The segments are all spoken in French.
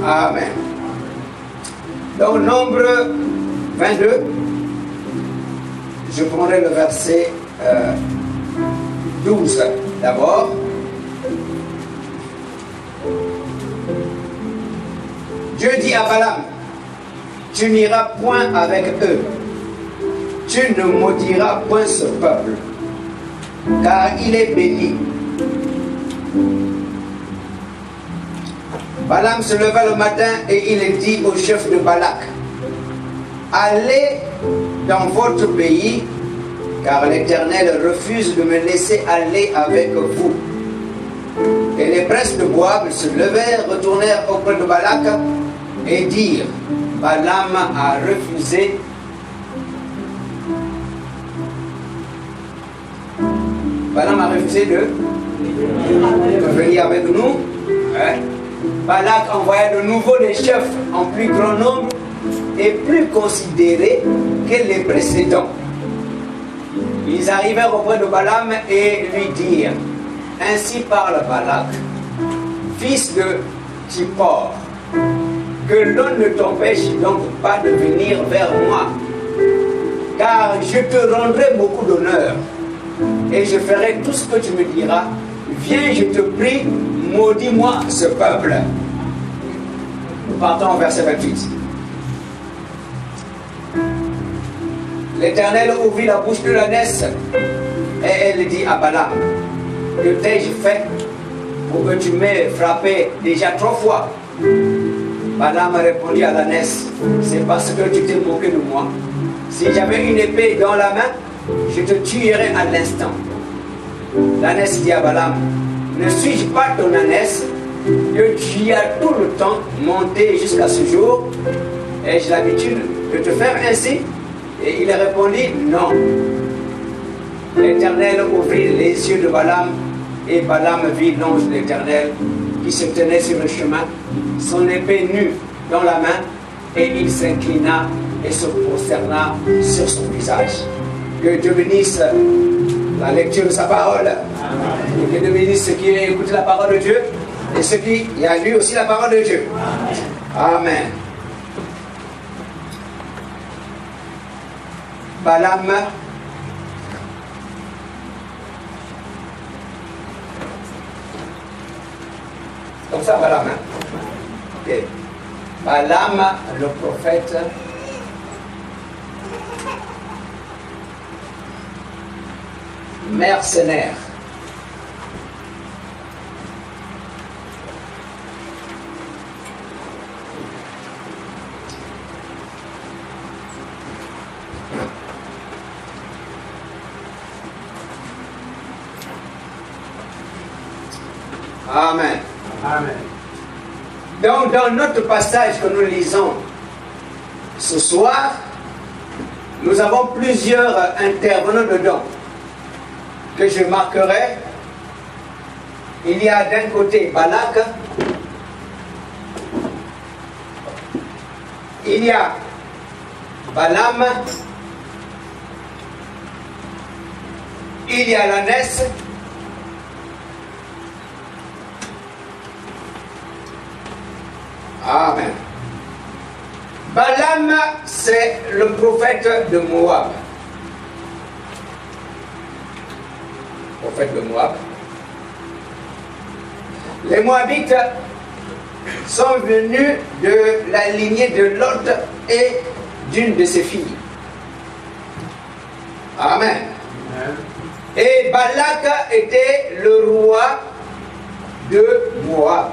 Amen. Donc, Nombre 22, je prendrai le verset 12 d'abord. Dieu dit à Balaam, tu n'iras point avec eux, tu ne maudiras point ce peuple, car il est béni. Balaam se leva le matin et il dit au chef de Balak, allez dans votre pays, car l'Éternel refuse de me laisser aller avec vous. Et les princes de Moab se levèrent, retournèrent auprès de Balak et dirent, Balaam a refusé de venir avec nous. Hein? Balak envoya de nouveau des chefs en plus grand nombre et plus considérés que les précédents. Ils arrivèrent auprès de Balaam et lui dirent, ainsi parle Balak, fils de Zippor, que l'on ne t'empêche donc pas de venir vers moi, car je te rendrai beaucoup d'honneur et je ferai tout ce que tu me diras. Viens, je te prie, maudis-moi ce peuple. Nous partons au verset 28. L'Éternel ouvrit la bouche de l'ânesse et elle dit à Balaam, que t'ai-je fait pour que tu m'aies frappé déjà 3 fois? Balaam répondit à l'ânesse, c'est parce que tu t'es moqué de moi. Si j'avais une épée dans la main, je te tuerais à l'instant. L'ânesse dit à Balaam, ne suis-je pas ton ânesse que tu y as tout le temps monté jusqu'à ce jour? Ai-je l'habitude de te faire ainsi? Et il répondit, non. L'Éternel ouvrit les yeux de Balaam, et Balaam vit l'ange de l'Éternel qui se tenait sur le chemin, son épée nue dans la main, et il s'inclina et se prosterna sur son visage. Que Dieu bénisse la lecture de sa parole. Amen. Et que Dieu bénisse ceux qui écoutent la parole de Dieu et ceux qui a lu aussi la parole de Dieu. Amen. Amen. Balaam comme ça, Balaam. Okay. Balaam, le prophète, mercenaire. Amen. Amen. Donc, dans notre passage que nous lisons ce soir, nous avons plusieurs intervenants dedans que je marquerai. Il y a d'un côté Balak, il y a Balaam, il y a l'ânesse, amen. Balaam, c'est le prophète de Moab. Prophète de Moab. Les Moabites sont venus de la lignée de Lot et d'une de ses filles. Amen. Et Balak était le roi de Moab.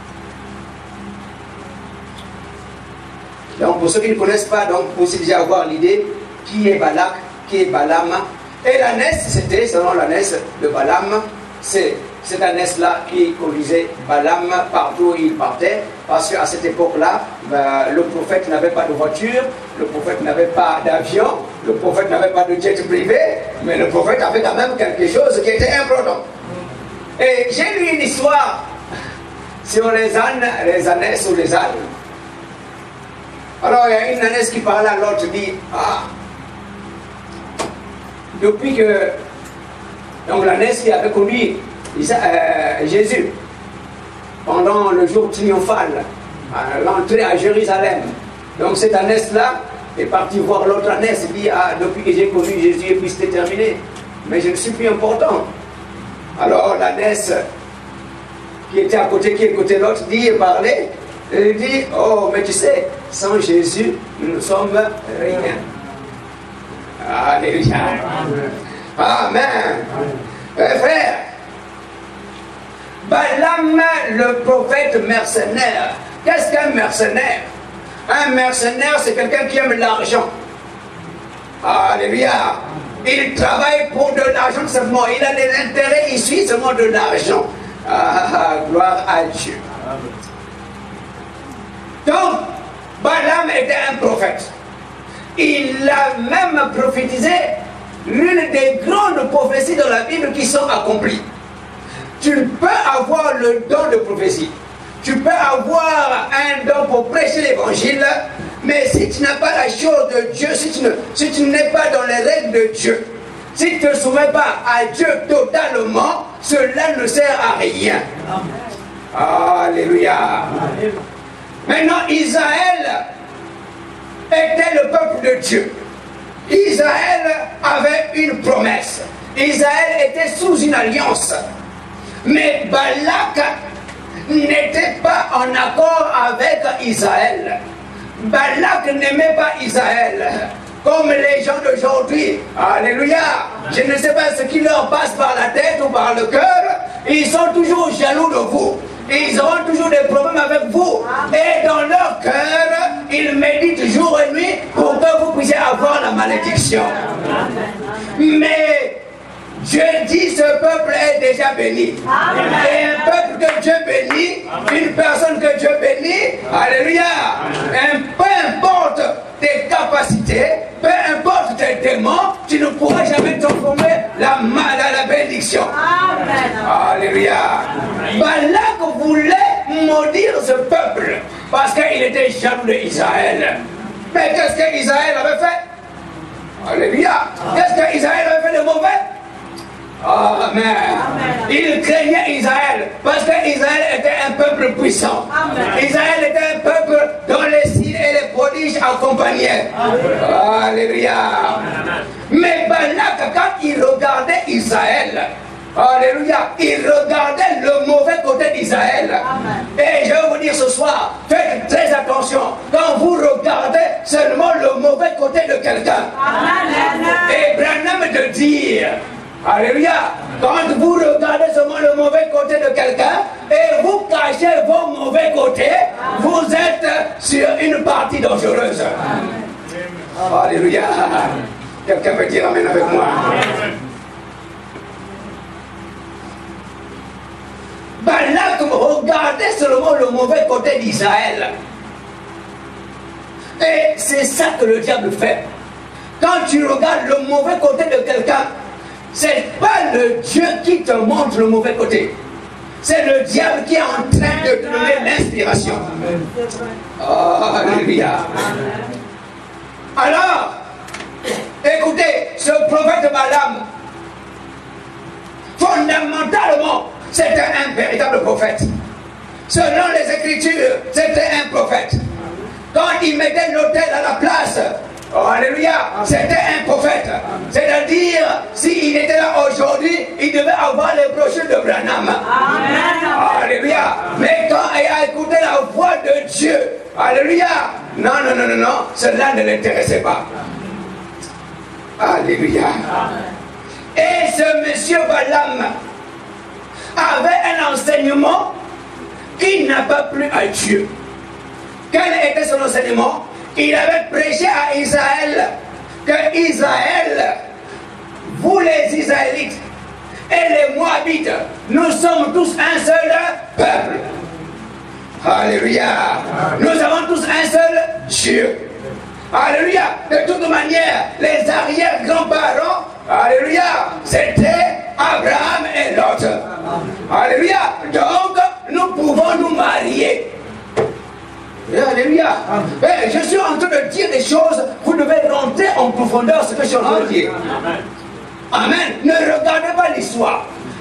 Donc pour ceux qui ne connaissent pas, donc vous pouvez déjà avoir l'idée qui est Balak, qui est Balaam. Et l'ânesse, c'était, selon l'ânesse de Balaam, c'est cette ânesse-là qui conduisait Balaam partout où il partait, parce qu'à cette époque-là, le prophète n'avait pas de voiture, le prophète n'avait pas d'avion, le prophète n'avait pas de jet privé, mais le prophète avait quand même quelque chose qui était important. Et j'ai lu une histoire sur les ânes, les ânesses ou les ânes. Alors il y a une ânesse qui parlait à l'autre, dit, ah, depuis que, donc l'ânesse qui avait conduit Jésus pendant le jour triomphal à l'entrée à Jérusalem. Donc cette ânesse-là est partie voir l'autre ânesse et dit, ah, depuis que j'ai connu Jésus, et puis c'était terminé. Mais je ne suis plus important. Alors l'ânesse qui était à côté, qui écoutait l'autre, dit et parlait. Elle dit, oh, mais tu sais, sans Jésus, nous ne sommes rien. Alléluia. Amen. Frère, Balaam, le prophète mercenaire. Qu'est-ce qu'un mercenaire? Un mercenaire, c'est quelqu'un qui aime l'argent. Alléluia. Il travaille pour de l'argent seulement. Il a des intérêts issus seulement de l'argent. Ah, gloire à Dieu. Donc, Balaam était un prophète. Il a même prophétisé l'une des grandes prophéties dans la Bible qui sont accomplies. Tu peux avoir le don de prophétie. Tu peux avoir un don pour prêcher l'évangile, mais si tu n'as pas la chose de Dieu, si tu n'es pas dans les règles de Dieu, si tu ne te soumets pas à Dieu totalement, cela ne sert à rien. Alléluia. Maintenant, Israël était le peuple de Dieu. Israël avait une promesse. Israël était sous une alliance. Mais Balak n'était pas en accord avec Israël. Balak n'aimait pas Israël. Comme les gens d'aujourd'hui. Alléluia. Je ne sais pas ce qui leur passe par la tête ou par le cœur. Ils sont toujours jaloux de vous. Ils auront toujours des problèmes avec vous. Et dans leur cœur, ils méditent jour et nuit pour que vous puissiez avoir la malédiction. Mais Dieu dit, ce peuple est déjà béni. Et un peuple que Dieu bénit, une personne que Dieu bénit, alléluia. Peu importe tes capacités, peu importe tes démons, tu ne pourras jamais transformer la bénédiction. Alléluia. Balak voulait maudire ce peuple parce qu'il était jaloux d'Israël. Mais qu'est-ce qu'Israël avait fait? Alléluia. Qu'est-ce qu'Israël avait fait de mauvais? Amen. Il craignait Israël parce qu'Israël était un peuple puissant. Israël était un peuple dont les signes et les prodiges accompagnaient. Alléluia. Mais Balak, quand il regardait Israël, alléluia, il regardait le mauvais côté d'Israël. Et je vais vous dire ce soir, faites très attention quand vous regardez seulement le mauvais côté de quelqu'un. Et Branham de dire, alléluia, quand vous regardez seulement le mauvais côté de quelqu'un et vous cachez vos mauvais côtés, vous êtes sur une partie dangereuse. Alléluia. Quelqu'un peut dire amen avec moi? Balak regardait seulement le mauvais côté d'Israël. Et c'est ça que le diable fait. Quand tu regardes le mauvais côté de quelqu'un, c'est pas le Dieu qui te montre le mauvais côté. C'est le diable qui est en train de te donner l'inspiration. Alléluia. Alors, écoutez, ce prophète Balaam, fondamentalement, c'était un véritable prophète. Selon les Écritures, c'était un prophète. Quand il mettait l'autel à la place, oh, alléluia, c'était un prophète. C'est-à-dire, s'il était là aujourd'hui, il devait avoir les brochures de Branham. Amen. Alléluia. Mais quand il a écouté la voix de Dieu, alléluia, non, cela ne l'intéressait pas. Alléluia. Et ce monsieur Balaam avait un enseignement qui n'a pas plu à Dieu. Quel était son enseignement? Il avait prêché à Israël que Israël, vous les Israélites et les Moabites, nous sommes tous un seul peuple. Alléluia. Nous avons tous un seul Dieu. Alléluia. De toute manière, les arrière-grands-parents, alléluia, c'était Abraham et Lot. Alléluia. Donc, nous pouvons nous marier. Alléluia. Je suis en train de dire des choses, vous devez rentrer en profondeur ce que je suis en train de dire. Amen. Ne regardez pas l'histoire.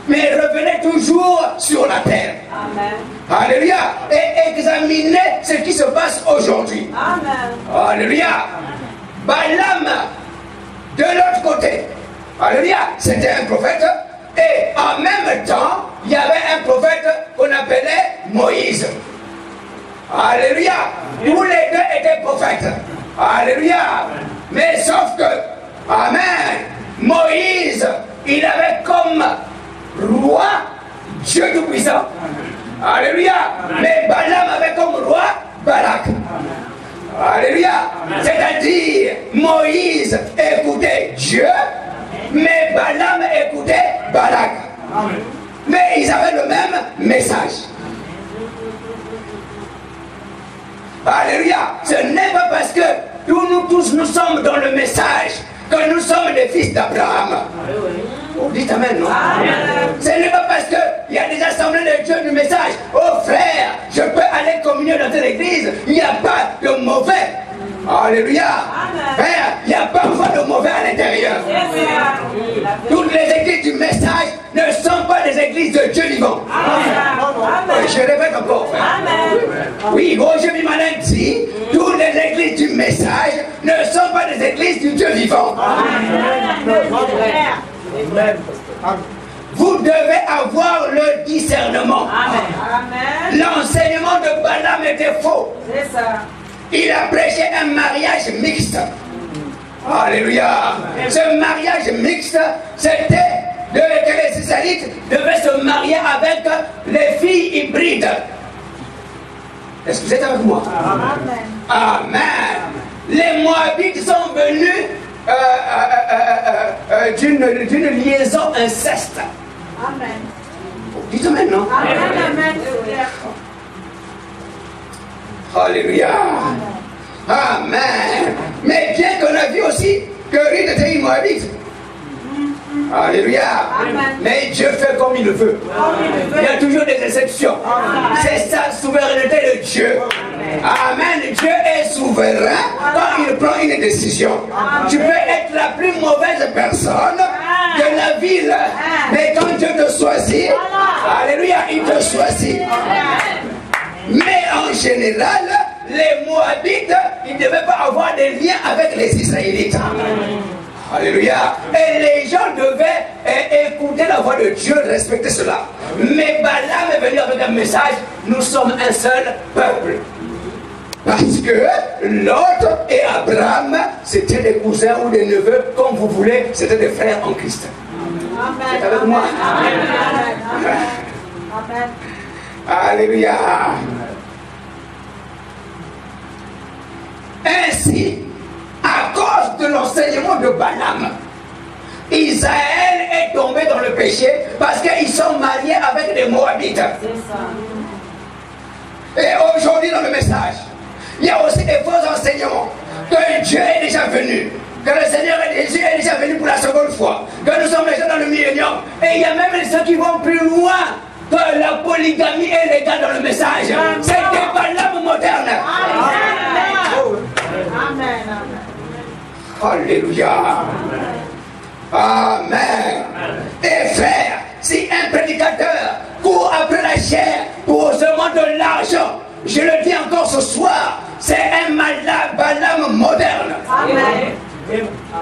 mais revenez toujours sur la terre. Amen. Alléluia. Et examinez ce qui se passe aujourd'hui. Amen. Alléluia. Balaam, de l'autre côté, alléluia, c'était un prophète. Et en même temps, il y avait un prophète qu'on appelait Moïse. Alléluia. Tous les deux étaient prophètes. Alléluia. Mais sauf que, amen, Moïse, il avait comme roi Dieu Tout-Puissant. Alléluia. Mais Balaam avait comme roi Balak. Alléluia. C'est-à-dire, Moïse écoutait Dieu, mais Balaam écoutait Balak. Mais ils avaient le même message. Alléluia. Ce n'est pas parce que nous tous nous sommes dans le message que nous sommes des fils d'Abraham. Oh, dites amen, non? Ce n'est pas parce qu'il y a des assemblées de Dieu du message. Oh frère, je peux aller communier dans cette église. Il n'y a pas de mauvais. Alléluia. Frère, il n'y a parfois de mauvais à l'intérieur. Toutes les églises du message ne sont pas des églises de Dieu vivant. Je répète encore, frère. Oui, Roger Bimanen dit, toutes les églises du message ne sont pas des églises du Dieu vivant. Vous devez avoir le discernement. L'enseignement de Balaam était faux. C'est ça. Il a prêché un mariage mixte. Alléluia. Ce mariage mixte, c'était que les Israélites devaient se marier avec les filles hybrides. Est-ce que vous êtes avec moi? Amen. Amen. Les Moabites sont venus d'une liaison inceste. Amen. Dites maintenant. Amen. Alléluia. Amen. Mais bien qu'on a vu aussi que Ruth était une Moabite. Alléluia. Amen. Mais Dieu fait comme il le veut. Il y a toujours des exceptions. C'est sa souveraineté de Dieu. Amen. Dieu est souverain quand il prend une décision. Tu peux être la plus mauvaise personne de la ville, mais quand Dieu te choisit, alléluia, il te choisit. Mais en général, les Moabites, ils ne devaient pas avoir des liens avec les Israélites. Alléluia. Et les gens devaient écouter la voix de Dieu, respecter cela. Mais Balaam est venu avec un message, nous sommes un seul peuple. Parce que Lot et Abraham, c'était des cousins ou des neveux, comme vous voulez, c'était des frères en Christ. C'est avec moi. Amen. Alléluia. Ainsi, à cause de l'enseignement de Balaam, Israël est tombé dans le péché parce qu'ils sont mariés avec des Moabites. C'est ça. Et aujourd'hui dans le message, il y a aussi des faux enseignements que Dieu est déjà venu, que le Seigneur Jésus est déjà venu pour la seconde fois, que nous sommes déjà dans le millénium. Et il y a même ceux qui vont plus loin, que la polygamie est légale dans le message. C'est des Balaam modernes. Amen. Alléluia. Amen. Et frère, si un prédicateur court après la chair pour se demander de l'argent, je le dis encore ce soir, c'est un Balaam moderne. Amen.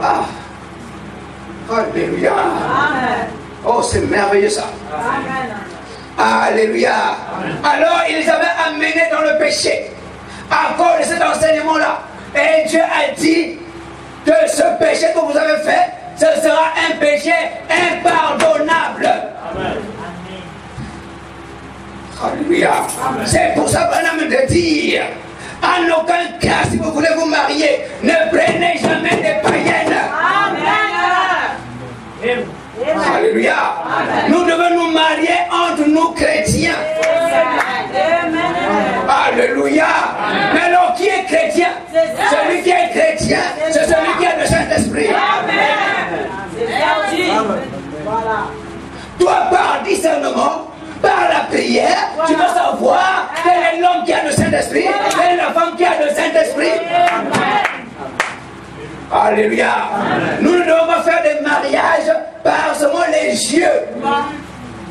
Alléluia. Amen. Oh, c'est merveilleux ça. Amen. Alléluia. Alors, ils avaient amené dans le péché à cause de cet enseignement-là. Et Dieu a dit que ce péché que vous avez fait, ce sera un péché impardonnable. Amen. Alléluia. C'est pour ça qu'on de dire, en aucun cas, si vous voulez vous marier, ne prenez jamais des païennes. Amen. Alléluia. Nous devons nous marier entre nous chrétiens. Alléluia. Mais alors qui est chrétien? Celui qui est chrétien, c'est celui qui a le Saint-Esprit. Voilà. Toi, par discernement, par la prière, tu dois savoir quel est l'homme qui a le Saint-Esprit, quelle est la femme qui a le Saint-Esprit. Alléluia. Nous ne devons pas faire des mariages par seulement les yeux.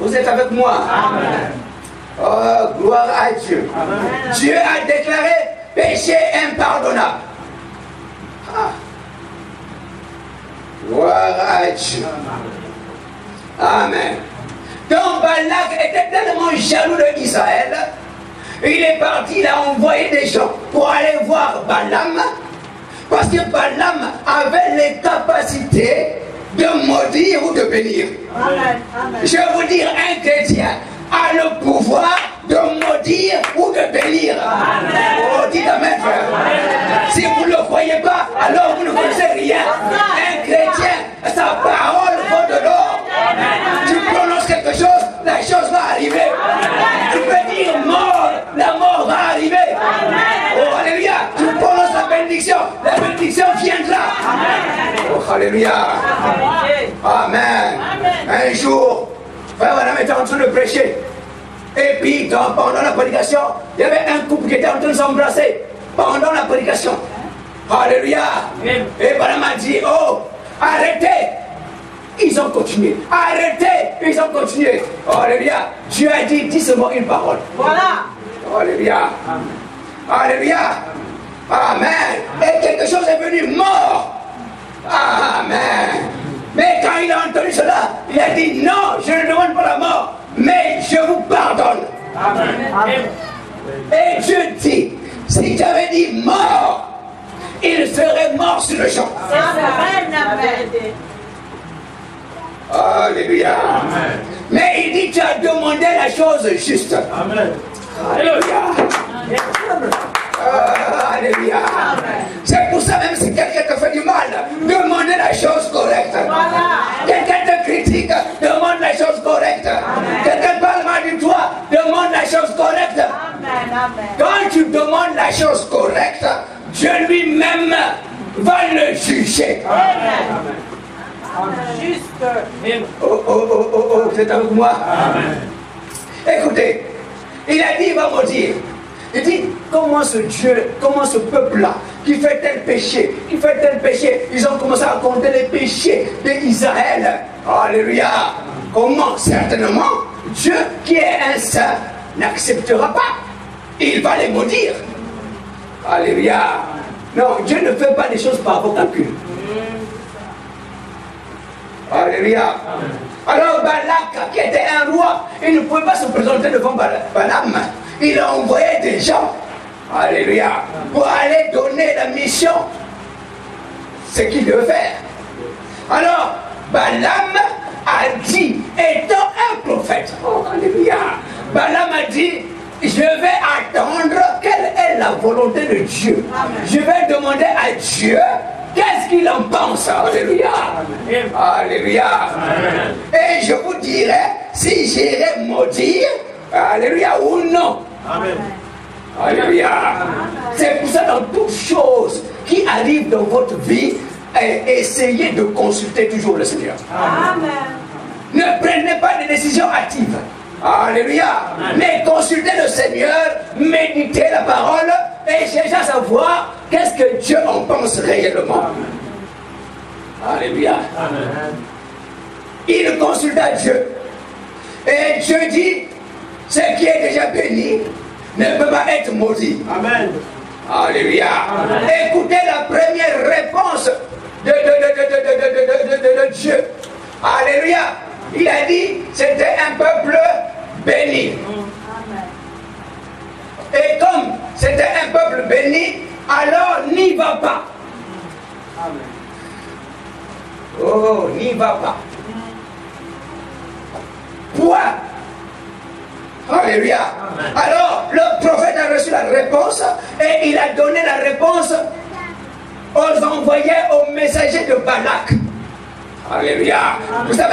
Vous êtes avec moi? Amen. Oh, gloire à Dieu. Amen. Dieu a déclaré péché impardonnable. Ah. Gloire à Dieu. Amen. Donc Balak était tellement jaloux de Israël, il est parti, il a envoyé des gens pour aller voir Balaam, parce que Balaam avait les capacités de maudire ou de bénir. Amen. Amen. Je vais vous dire, un chrétien a le pouvoir de maudire ou de bénir. Amen. Oh, dites amen, frère. Si vous ne le croyez pas, alors vous ne connaissez rien. Un chrétien, sa parole vaut de l'or. Tu prononces quelque chose, la chose va arriver. Tu peux dire mort, la mort va arriver. Oh, alléluia. Tu prononces la bénédiction viendra. Oh, alléluia. Amen. Un jour, frère Madame était en train de prêcher. Et puis, pendant la prédication, il y avait un couple qui était en train de s'embrasser. Pendant la prédication. Alléluia. Et Balaam a dit, oh, arrêtez. Ils ont continué. Arrêtez. Ils ont continué. Alléluia. Dieu a dit, dis seulement une parole. Voilà. Alléluia. Alléluia. Amen. Et quelque chose est venu mort. Amen. Mais quand il a entendu cela, il a dit non, je ne demande pas la mort, mais je vous pardonne. Amen. Et Dieu dit, si j'avais dit mort, il serait mort sur le champ. Amen. Alléluia. Amen. Mais il dit, tu as demandé la chose juste. Amen. Alléluia. Alléluia. C'est pour ça, même si quelqu'un te fait du mal, demandez la chose correcte. Quelqu'un te critique, demande la chose correcte. Quelqu'un parle mal de toi, demande la chose correcte. Quand tu demandes la chose correcte, Dieu lui-même va le juger. Juste. Oh, vous êtes avec moi? Écoutez, il a dit, il va maudire. Il dit, comment ce Dieu, comment ce peuple-là, qui fait tel péché, ils ont commencé à compter les péchés d'Israël. Alléluia. Comment? Certainement, Dieu qui est un saint n'acceptera pas. Il va les maudire. Alléluia. Non, Dieu ne fait pas des choses par vos calculs. Alléluia. Alors Balak, qui était un roi, il ne pouvait pas se présenter devant Balaam. Il a envoyé des gens, alléluia, pour aller donner la mission, ce qu'il devait faire. Alors Balaam a dit, étant un prophète, oh, alléluia, Balaam a dit, je vais attendre quelle est la volonté de Dieu. Je vais demander à Dieu qu'est-ce qu'il en pense. Alléluia. Alléluia. Et je vous dirai si j'irai maudire, alléluia, ou non. Amen. Alléluia. C'est pour ça, dans toutes choses qui arrivent dans votre vie, essayez de consulter toujours le Seigneur. Amen. Ne prenez pas de décisions hâtives. Alléluia. Mais consultez le Seigneur, méditez la parole et cherchez à savoir qu'est-ce que Dieu en pense réellement. Alléluia. Il consulta Dieu. Et Dieu dit, ce qui est déjà béni ne peut pas être maudit. Amen. Alléluia. Écoutez la première réponse de Dieu. Alléluia. Il a dit, c'était un peuple béni. Et comme c'était un peuple béni, alors n'y va pas. Oh, n'y va pas. Point. Alléluia. Alors, le prophète a reçu la réponse et il a donné la réponse aux envoyés, aux messagers de Balak. Alléluia. Vous savez,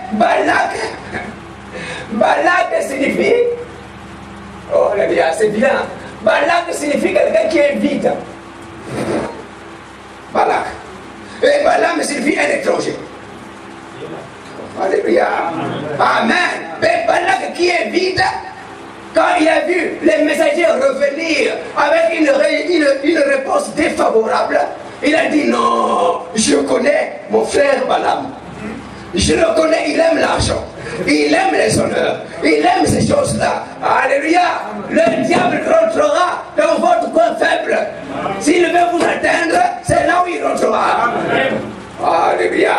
Balak signifie, oh alléluia, c'est bien. Balak signifie quelqu'un qui est vide. Balak. Et Balaam signifie un étranger. Alléluia. Amen. Mais Balak qui est vide, quand il a vu les messagers revenir avec une réponse défavorable, il a dit non, je connais mon frère Balaam. Je le connais, il aime l'argent. Il aime les honneurs. Il aime ces choses-là. Alléluia. Le diable rentrera dans votre coin faible. S'il veut vous atteindre, c'est là où il rentrera. Alléluia.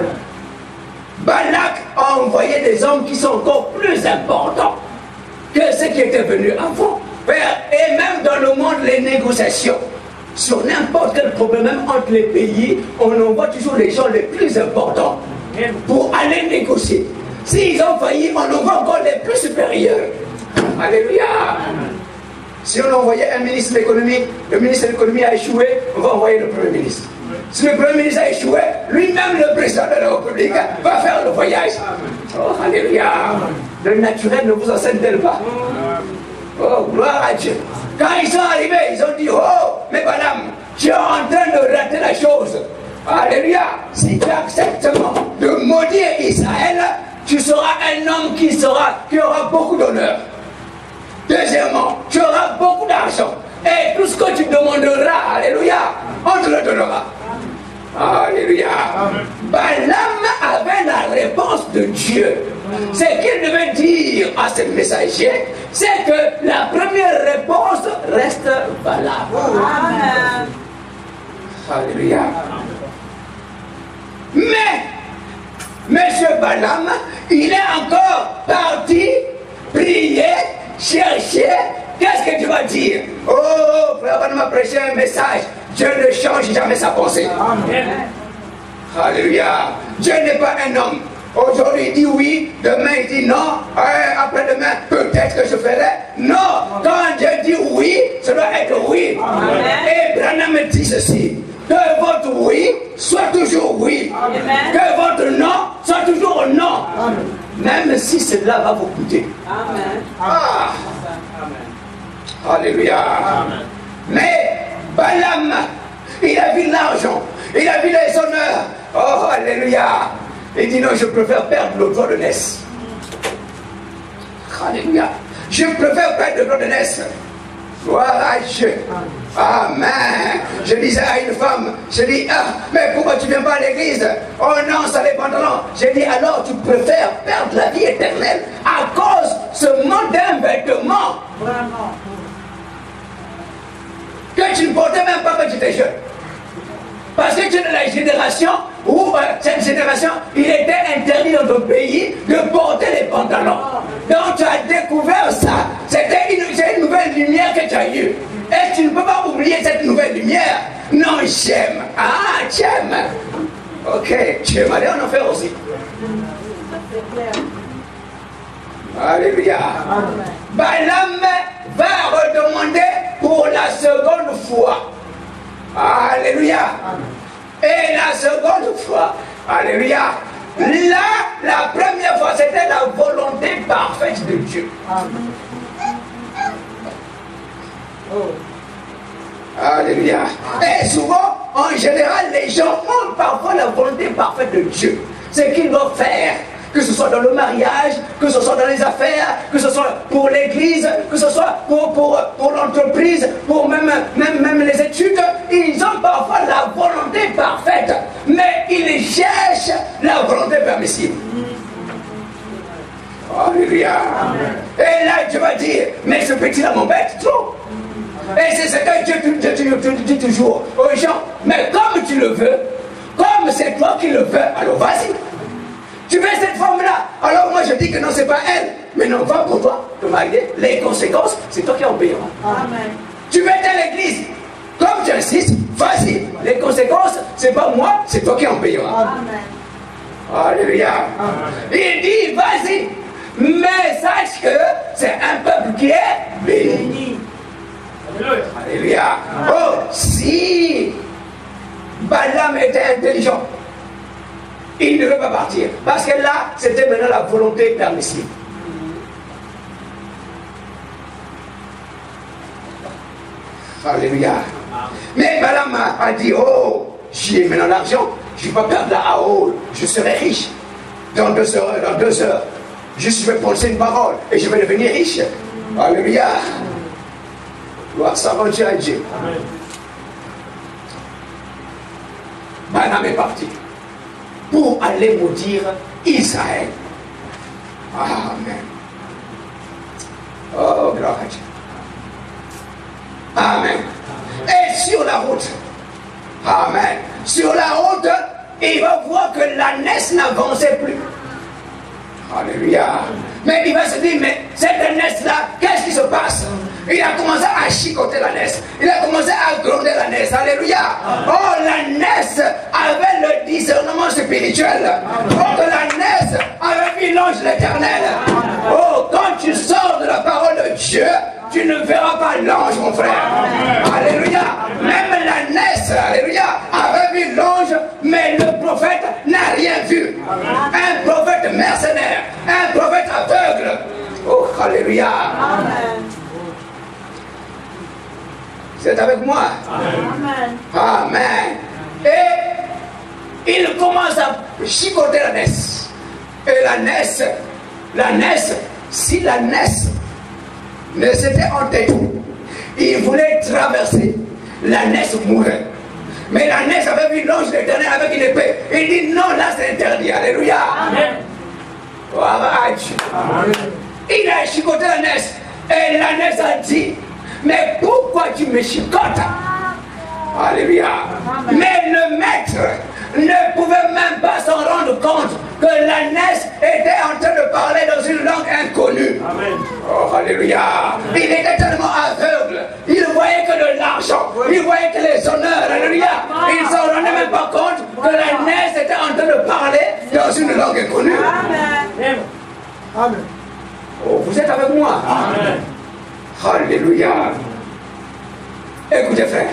Balak a envoyé des hommes qui sont encore plus importants que ceux qui étaient venus avant. Et même dans le monde, les négociations, sur n'importe quel problème, même entre les pays, on envoie toujours les gens les plus importants pour aller négocier. S'ils ont failli, on envoie encore les plus supérieurs. Alléluia. Si on envoyait un ministre de l'économie, le ministre de l'économie a échoué, on va envoyer le premier ministre. Si le premier ministre a échoué, lui-même le président de la République va faire le voyage. Oh, alléluia. Le naturel ne vous enseigne-t-il pas? Oh, gloire à Dieu. Quand ils sont arrivés, ils ont dit, oh, mais madame, tu es en train de rater la chose. Alléluia. Si tu acceptes de maudire Israël, tu seras un homme qui aura beaucoup d'honneur. Deuxièmement, tu auras beaucoup d'argent. Et tout ce que tu demanderas, alléluia, on te le donnera. Alléluia. Balaam avait la réponse de Dieu. Ce qu'il devait dire à ce messager, c'est que la première réponse reste valable. Amen. Alléluia. Mais, monsieur Balaam, il est encore parti prier, chercher. Qu'est-ce que tu vas dire? Oh, frère, on m'a prêché un message. Dieu ne change jamais sa pensée. Amen. Alléluia. Dieu n'est pas un homme. Aujourd'hui il dit oui, demain il dit non, après-demain peut-être que je ferai. Non, quand Dieu dit oui, ça doit être oui. Amen. Et Branham dit ceci, que votre oui soit toujours oui. Amen. Que votre non soit toujours non. Amen. Même si cela va vous coûter. Amen. Ah. Amen. Alléluia. Amen. Mais Balaam, il a vu l'argent, il a vu les honneurs. Oh, alléluia. Il dit non, je préfère perdre le droit de naissance. Alléluia. Je préfère perdre le droit de naissance. Gloire à Dieu. Amen. Je disais à une femme, je dis, ah, mais pourquoi tu ne viens pas à l'église? Oh non, ça les pantalons. J'ai dit, alors tu préfères perdre la vie éternelle à cause seulement d'un vêtement. Vraiment. Que tu ne portais même pas quand tu étais jeune. Parce que tu es de la génération où, cette génération, il était interdit dans ton pays de porter les pantalons. Donc tu as découvert ça. C'est une nouvelle lumière que tu as eue. Et tu ne peux pas oublier cette nouvelle lumière. Non, j'aime. Ah, tu aimes. Ok, tu aimes aller en enfer aussi. Alléluia. Balaam va redemander pour la seconde fois. Alléluia. Et la seconde fois, alléluia. Là, la première fois, c'était la volonté parfaite de Dieu. Alléluia. Et souvent, en général, les gens ont parfois la volonté parfaite de Dieu. Ce qu'ils doivent faire. Que ce soit dans le mariage, que ce soit dans les affaires, que ce soit pour l'église, que ce soit pour l'entreprise, pour même les études, ils ont parfois la volonté parfaite, mais ils cherchent la volonté permissible. Alléluia. Et là, tu vas dire, mais ce petit-là m'embête trop. Et c'est ce que Dieu dit toujours aux gens, mais comme tu le veux, comme c'est toi qui le veux, alors vas-y. Tu veux cette femme-là? Alors moi je dis que non, c'est pas elle. Mais non, va pour toi, te marier. Les conséquences, c'est toi qui en payeras. Amen. Tu veux être à l'église? Comme tu insistes, vas-y. Les conséquences, c'est pas moi, c'est toi qui en payeras. Amen. Alléluia. Il dit, vas-y. Mais sache que c'est un peuple qui est béni. Alléluia. Oh, si Balaam était intelligent, il ne devait pas partir. Parce que là, c'était maintenant la volonté permissible. Alléluia. Mais Balaam a dit, oh, j'ai maintenant l'argent, je ne vais pas perdre la haole, je serai riche. Dans 2 heures, je vais prononcer une parole et je vais devenir riche. Alléluia. Gloire s'aventure à Dieu. Balaam est parti pour aller maudire Israël. Amen. Oh, gloire à Dieu. Amen. Et sur la route, amen, sur la route, il va voir que l'ânesse n'avançait plus. Alléluia. Mais il va se dire, mais cette ânesse-là, qu'est-ce qui se passe? Il a commencé à chicoter l'ânesse. Il a commencé à gronder l'ânesse. Alléluia. Oh, l'ânesse avait le discernement spirituel. Oh, que l'ânesse avait vu l'ange de l'Éternel. Oh, quand tu sors de la parole de Dieu, tu ne verras pas l'ange, mon frère. Alléluia. Même l'ânesse, alléluia, avait vu l'ange, mais le prophète n'a rien vu. Un prophète mercenaire, un prophète aveugle. Oh, alléluia. Amen. Vous êtes avec moi? Amen. Amen. Et il commence à chicoter l'ânesse. Et l'ânesse, si l'ânesse ne s'était entêtée, il voulait traverser, l'ânesse mourait. Mais l'ânesse avait vu l'ange de l'Éternel avec une épée. Il dit non, là c'est interdit. Alléluia. Amen. Il a chicoté l'ânesse. Et l'ânesse a dit, mais pourquoi tu me chicotes? Alléluia. Amen. Mais le maître ne pouvait même pas s'en rendre compte que l'ânesse était en train de parler dans une langue inconnue. Amen. Oh, alléluia. Il était tellement aveugle. Il voyait que de l'argent. Il voyait que les honneurs. Alléluia. Il ne s'en rendait même pas compte que l'ânesse était en train de parler dans une langue inconnue. Amen. Amen. Oh, vous êtes avec moi? Amen. Alléluia. Écoutez, frère.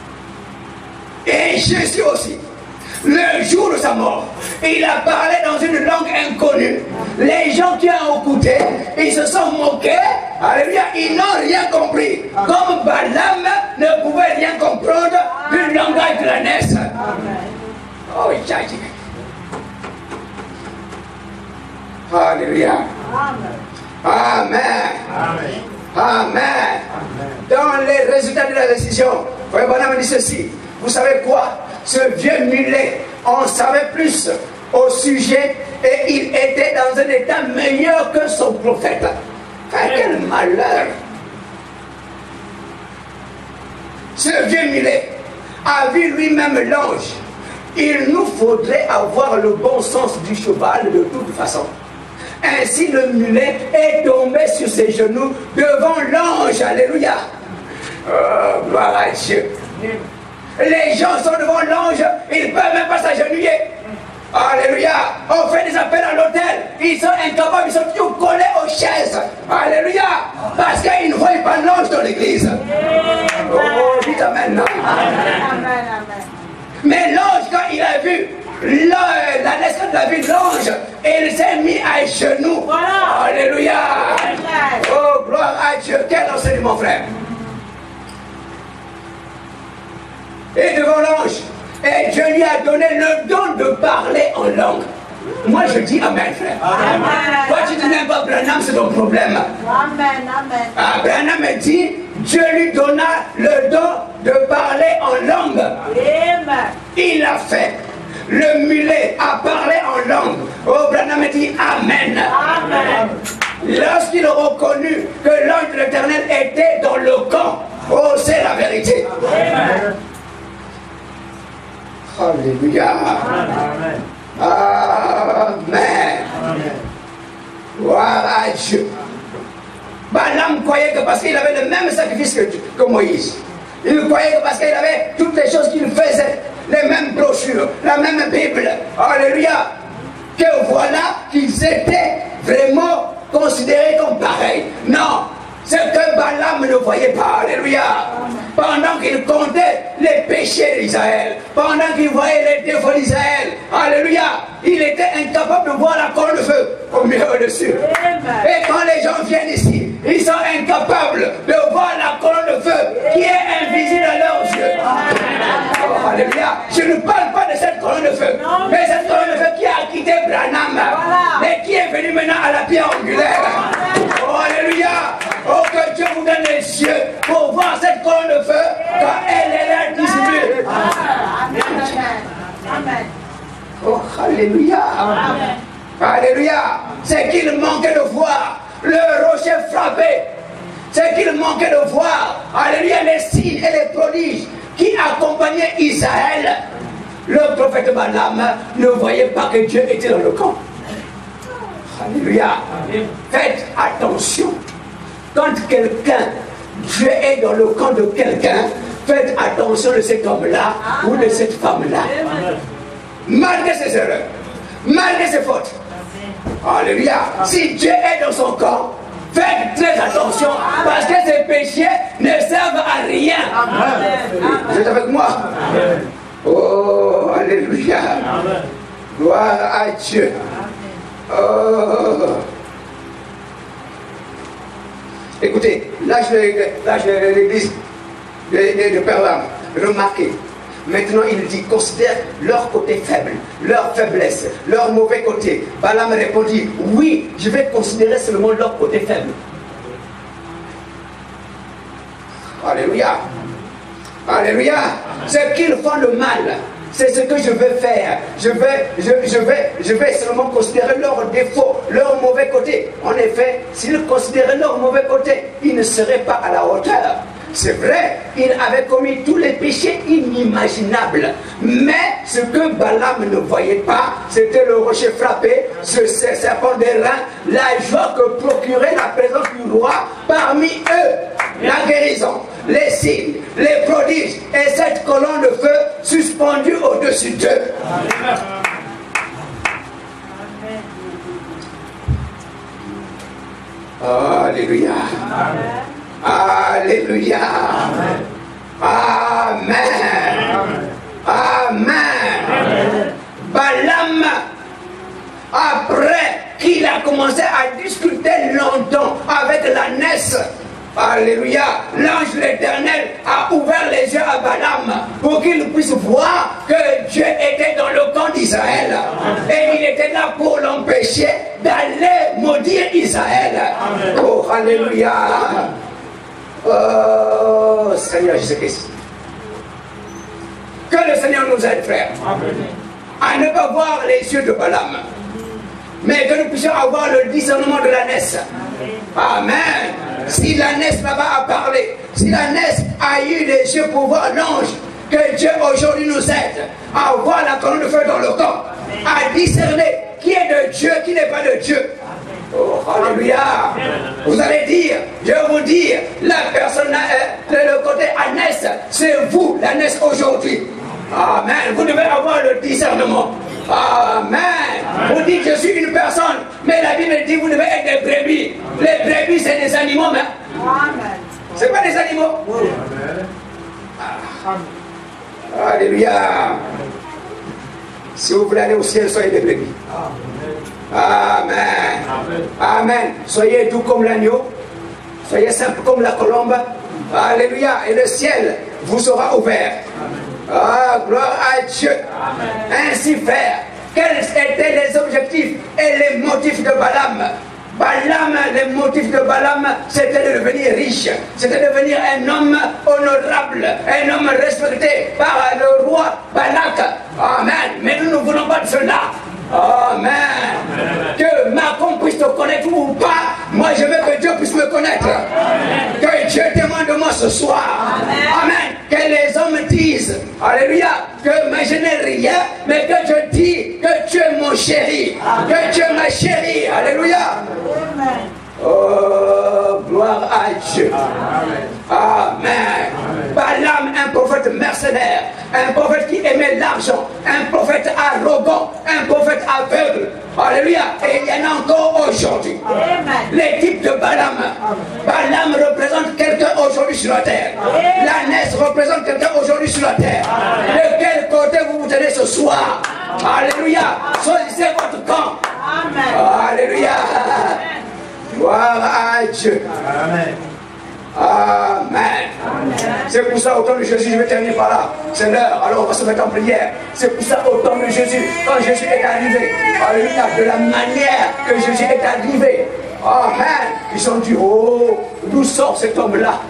Et Jésus aussi, le jour de sa mort, il a parlé dans une langue inconnue. Les gens qui ont écouté, ils se sont moqués. Alléluia, ils n'ont rien compris. Comme Balaam ne pouvait rien comprendre du langage de l'ânesse. Oh, Jésus. Alléluia. Amen. Amen. Dans les résultats de la décision, Frère Balaam dit ceci. Vous savez quoi? Ce vieux mulet en savait plus au sujet et il était dans un état meilleur que son prophète. Quel malheur! Ce vieux mulet a vu lui-même l'ange. Il nous faudrait avoir le bon sens du cheval de toute façon. Ainsi le mulet est tombé sur ses genoux devant l'ange. Alléluia. Oh, gloire à Dieu. Les gens sont devant l'ange, ils ne peuvent même pas s'agenouiller. Alléluia. On fait des appels à l'hôtel. Ils sont incapables, ils sont toujours collés aux chaises. Alléluia. Parce qu'ils ne voient pas l'ange dans l'église. Oh, dites amen. Mais l'ange, quand il a vu l'ânesse, quand il a vu l'ange, il s'est mis à genoux. Voilà. Alléluia. Oh, gloire à Dieu. Quel enseignement, frère. Et devant l'ange, et Dieu lui a donné le don de parler en langue. Moi je dis amen, frère. Amen. Toi tu dis même pas Branham, c'est ton problème. Amen. Amen. Ah, Branham dit, Dieu lui donna le don de parler en langue. Amen. Il l'a fait. Le mulet a parlé en langue. Oh, Branham dit amen. Amen. Lorsqu'il a reconnu que l'ange de l'Éternel était dans le camp, oh, c'est la vérité. Amen. Alléluia. Amen. Amen. Gloire à Dieu. Balaam croyait que parce qu'il avait le même sacrifice que Moïse, il croyait que parce qu'il avait toutes les choses qu'il faisait, les mêmes brochures, la même Bible, alléluia, que voilà qu'ils étaient vraiment considérés comme pareils. Non, ce que Balaam ne voyait pas, alléluia. Pendant qu'il comptait les péchés d'Israël, pendant qu'il voyait les défauts d'Israël, alléluia, il était incapable de voir la colonne de feu au milieu au-dessus. Et quand les gens viennent ici, ils sont incapables de voir la colonne de feu qui est invisible à leurs yeux. Oh, alléluia. Je ne parle pas de cette colonne de feu, mais cette colonne de feu qui a quitté Branham et qui est venue maintenant à la pierre angulaire. Oh, alléluia. Oh, que Dieu vous donne les yeux pour voir cette colonne de feu quand elle est là dissimulée. Amen. Oh, Alléluia. Amen. Alléluia. C'est qu'il manquait de voir le rocher frappé. C'est qu'il manquait de voir, alléluia, les signes et les prodiges qui accompagnaient Israël. Le prophète Balaam ne voyait pas que Dieu était dans le camp. Alléluia. Faites attention. Quand quelqu'un, Dieu est dans le camp de quelqu'un, faites attention de cet homme-là ou de cette femme-là. Malgré ses erreurs, malgré ses fautes. Alléluia. Si Dieu est dans son camp, faites très attention parce que ces péchés ne servent à rien. Vous êtes avec moi? Oh, alléluia. Gloire à Dieu. Oh. Écoutez, là je l'église de Perlam. Remarquez. Maintenant, il dit, considère leur côté faible, leur faiblesse, leur mauvais côté. Balaam répondit, oui, je vais considérer seulement leur côté faible. Alléluia. Alléluia. Ce qu'ils font le mal, c'est ce que je veux faire. Je vais seulement considérer leurs défauts, leur mauvais côté. En effet, s'ils considéraient leur mauvais côté, ils ne seraient pas à la hauteur. C'est vrai, il avait commis tous les péchés inimaginables. Mais ce que Balaam ne voyait pas, c'était le rocher frappé, ce serpent d'airain, la joie que procurait la présence du roi parmi eux, la guérison, les signes, les prodiges et cette colonne de feu suspendue au-dessus d'eux. Alléluia. Alléluia. Amen. Amen. Balaam, après qu'il a commencé à discuter longtemps avec l'ânesse, alléluia, l'ange de l'Éternel a ouvert les yeux à Balaam pour qu'il puisse voir que Dieu était dans le camp d'Israël. Et il était là pour l'empêcher d'aller maudire Israël. Oh, alléluia. Oh, Seigneur Jésus-Christ. Que le Seigneur nous aide, frère, à ne pas voir les yeux de Balaam, mais que nous puissions avoir le discernement de l'ânesse. Amen. Si l'ânesse là-bas a parlé, si l'ânesse a eu les yeux pour voir l'ange, que Dieu aujourd'hui nous aide à voir la colonne de feu dans le camp, à discerner qui est de Dieu, qui n'est pas de Dieu. Oh, alléluia. Vous allez dire, je vais vous dire, la personne de le côté ânesse, c'est vous, l'ânesse aujourd'hui. Amen. Vous devez avoir le discernement. Amen. Vous dites, je suis une personne, mais la Bible dit, vous devez être des brebis. Les brebis, c'est des animaux, mais c'est pas des animaux. Alléluia. Si vous voulez aller au ciel, soyez des brebis. Amen. Amen. Soyez doux comme l'agneau. Soyez simple comme la colombe. Alléluia. Et le ciel vous sera ouvert. Ah, gloire à Dieu. Ainsi faire. Quels étaient les objectifs et les motifs de Balaam? Balaam, les motifs de Balaam, c'était de devenir riche, c'était de devenir un homme honorable, un homme respecté par le roi Balak. Amen. Mais nous ne voulons pas de cela. Amen. Que Macron puisse te connaître ou pas, moi je veux que Dieu puisse me connaître. Amen. Que Dieu témoigne de moi ce soir. Amen. Amen. Que les hommes disent, alléluia, que je n'ai rien, mais que je dis que tu es mon chéri. Amen. Que tu es ma chérie. Alléluia. Amen. Oh, gloire à Dieu. Amen. Amen. Balaam, un prophète mercenaire, un prophète qui aimait l'argent, un prophète arrogant, un prophète aveugle. Alléluia. Et il y en a encore aujourd'hui. Les types de Balaam. Balaam représente quelqu'un aujourd'hui sur la terre. L'ânesse représente quelqu'un aujourd'hui sur la terre. De quel côté vous vous tenez ce soir? Alléluia. Choisissez votre camp. Alléluia. Gloire à Dieu. Amen. Amen. C'est pour ça, au temps de Jésus, je vais terminer par là. C'est l'heure, alors on va se mettre en prière. C'est pour ça, au temps de Jésus, quand Jésus est arrivé, alléluia, de la manière que Jésus est arrivé, amen, ils ont dit, oh, d'où sort cet homme-là?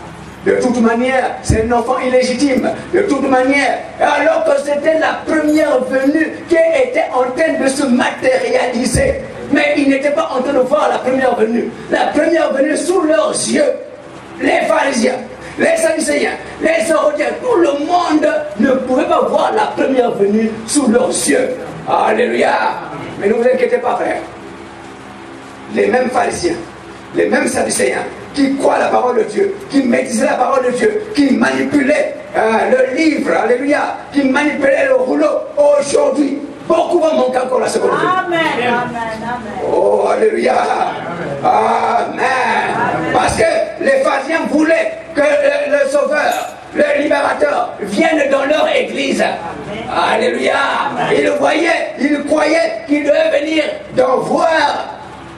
De toute manière, c'est un enfant illégitime. De toute manière, alors que c'était la première venue qui était en train de se matérialiser. Mais ils n'étaient pas en train de voir la première venue. La première venue sous leurs yeux. Les pharisiens, les sadducéens, les hérodiens, tout le monde ne pouvait pas voir la première venue sous leurs yeux. Alléluia. Mais ne vous inquiétez pas, frère. Les mêmes pharisiens, les mêmes sadducéens qui croient la parole de Dieu, qui médisaient la parole de Dieu, qui manipulaient le livre, alléluia, qui manipulaient le rouleau, aujourd'hui, beaucoup vont manquer encore la seconde venue. Amen, amen, amen. Oh, alléluia. Amen. Parce que les pharisiens voulaient que le Sauveur, le Libérateur, vienne dans leur église. Alléluia. Ils le voyaient, ils croyaient qu'il devait venir d'en voir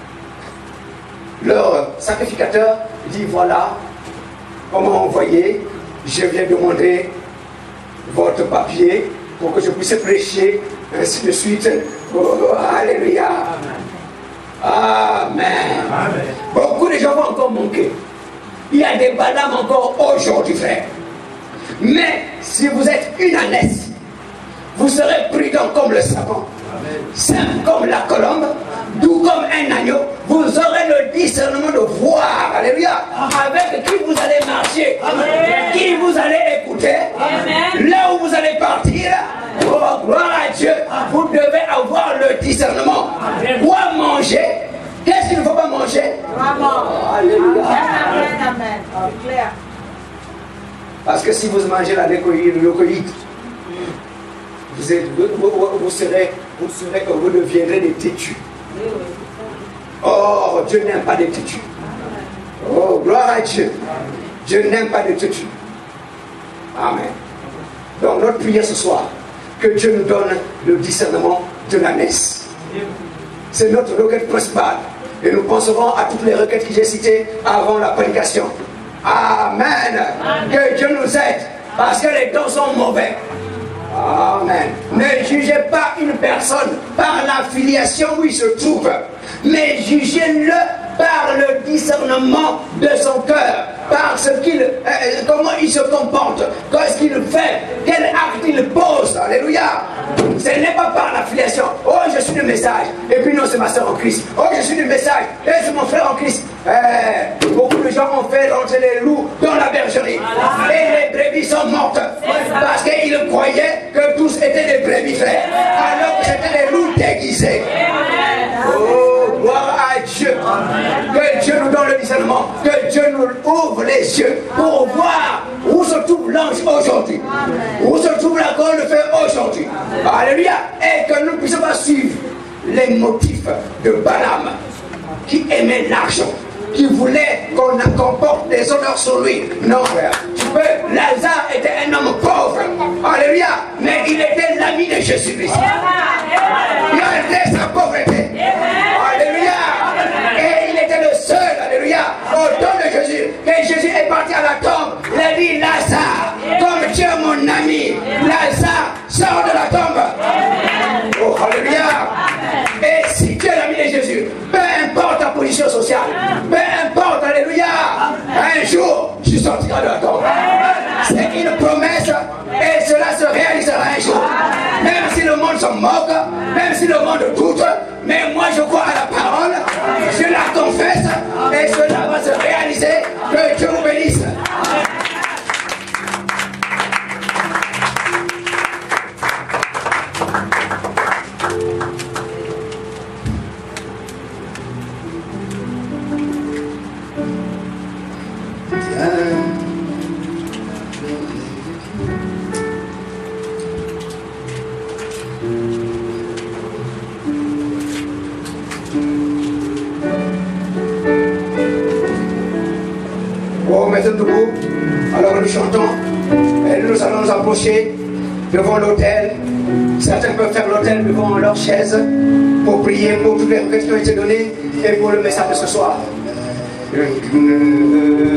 leur sacrificateur. Dit voilà, on m'a envoyé, je viens demander votre papier pour que je puisse prêcher, ainsi de suite. Oh, alléluia. Amen. Amen. Beaucoup de gens vont encore manquer. Il y a des Balaam encore aujourd'hui, frère. Mais si vous êtes une ânesse, vous serez prudent comme le serpent, simple comme la colombe, doux comme un agneau. Vous aurez le discernement de voir, alléluia, avec qui vous allez marcher, qui vous allez écouter, là où vous allez partir. Oh, gloire à Dieu, vous devez avoir le discernement. Quoi manger? Qu'est-ce qu'il ne faut pas manger? Alléluia. Amen, amen. C'est clair. Parce que si vous mangez la leucoïde, vous deviendrez des têtus. Oh, Dieu n'aime pas des têtus. Oh, gloire à Dieu. Dieu n'aime pas des têtus. Amen. Donc notre prière ce soir, que Dieu nous donne le discernement de l'ânesse. C'est notre requête principale. Et nous penserons à toutes les requêtes que j'ai citées avant la prédication. Amen. Que Dieu nous aide. Parce que les temps sont mauvais. Amen. Ne jugez pas une personne par la filiation où il se trouve, mais jugez-le par le discernement de son cœur, par ce comment il se comporte, qu'est-ce qu'il fait, quel acte il pose. Alléluia. Ce n'est pas par la filiation. Oh, je suis du message. Et puis non, c'est ma soeur en Christ. Oh, je suis du message. Et c'est mon frère en Christ. Beaucoup de gens ont fait rentrer les loups dans la bergerie. Et les brebis sont mortes. Parce qu'ils croyaient que tous étaient des brebis, frères. Alors que c'était des loups déguisés. Oh, gloire à Dieu. Que Dieu nous donne le discernement. Que Dieu nous ouvre les yeux pour voir où se trouve l'ange aujourd'hui. Où se trouve la colonne de feu aujourd'hui. Alléluia. Et que nous ne puissions pas suivre les motifs de Balaam qui aimait l'argent, qui voulait qu'on comporte des honneurs sur lui. Non, frère. Tu peux. Lazare était un homme pauvre. Alléluia. Mais il était l'ami de Jésus-Christ. Il a été sa pauvreté. Alléluia. Et il était le seul, alléluia, au temps de Jésus. Et Jésus est parti à la tombe. Il a dit, Lazare, comme tu es mon ami, Lazare, sors de la tombe. Oh, alléluia. Et si tu es l'ami de Jésus, peu importe ta position sociale, peu importe, alléluia, un jour, tu sortiras de la tombe. C'est une promesse et cela se réalisera un jour. Même si le monde se moque, même si le monde doute, mais moi je crois à la parole, je la confesse et cela va se réaliser. Que Dieu vous bénisse. Debout, alors nous chantons et nous allons nous approcher devant l'autel. Certains peuvent faire l'autel devant leur chaise pour prier pour toutes les requêtes qui ont été données et pour le message de ce soir.